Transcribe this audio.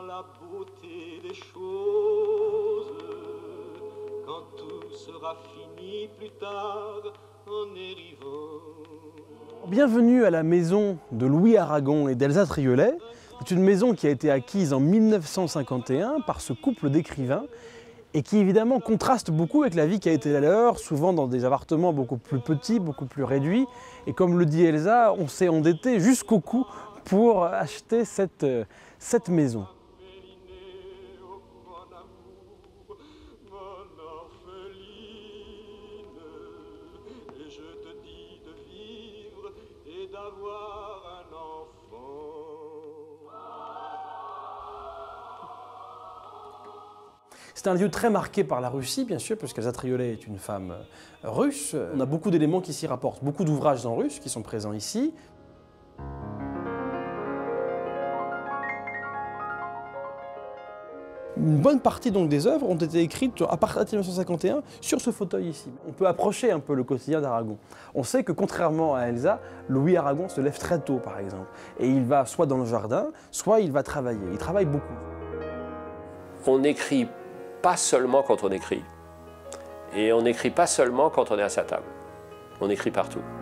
la beauté des choses. Quand tout sera fini plus tard, en arrivant. Bienvenue à la maison de Louis Aragon et d'Elsa Triolet. C'est une maison qui a été acquise en 1951 par ce couple d'écrivains et qui évidemment contraste beaucoup avec la vie qui a été la leur, souvent dans des appartements beaucoup plus petits, beaucoup plus réduits. Et comme le dit Elsa, on s'est endetté jusqu'au cou pour acheter cette maison. D'avoir un enfant. C'est un lieu très marqué par la Russie, bien sûr, puisqu'Elsa Triolet est une femme russe. On a beaucoup d'éléments qui s'y rapportent, beaucoup d'ouvrages en russe qui sont présents ici. Une bonne partie donc des œuvres ont été écrites à partir de 1951 sur ce fauteuil ici. On peut approcher un peu le quotidien d'Aragon. On sait que contrairement à Elsa, Louis Aragon se lève très tôt par exemple. Et il va soit dans le jardin, soit il va travailler. Il travaille beaucoup. On n'écrit pas seulement quand on écrit. Et on n'écrit pas seulement quand on est à sa table. On écrit partout.